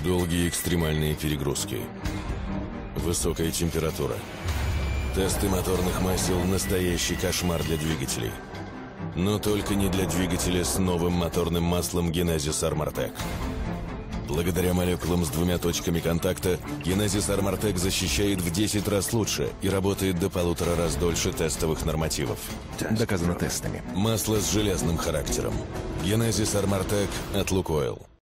Долгие экстремальные перегрузки. Высокая температура. Тесты моторных масел – настоящий кошмар для двигателей. Но только не для двигателя с новым моторным маслом Genesis Armortec. Благодаря молекулам с двумя точками контакта Genesis Armortec защищает в 10 раз лучше и работает до 1,5 раз дольше тестовых нормативов. Доказано тестами. Масло с железным характером. Genesis Armortec от Lukoil.